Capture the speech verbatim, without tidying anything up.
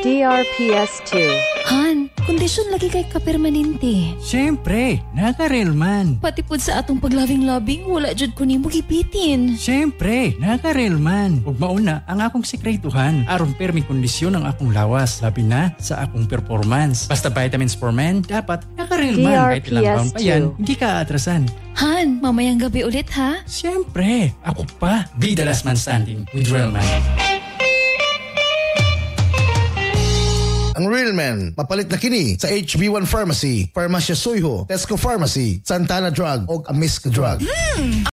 D R P S two. Han, kondisyon lagi kay kapermanente. Siyempre, naka-relman. Pati pud sa atong paglabing-labing, wala jud ko nimo gipitin. Siyempre, naka-relman. Ug mauna ang akong sekretuhan aron permi kondisyon ang akong lawas, labi na sa akong performance. Basta vitamins for men, dapat naka-relman. Kahit ilang round pa yan, hindi ka aatrasan. Han, mamayang gabi ulit ha? Siyempre, ako pa. Be the last man standing with Relman. Ang Realman, mapalit na kini sa H B one Pharmacy, Farmacia Soyho, Tesco Pharmacy, Santana Drug o Amisk Drug. Hmm.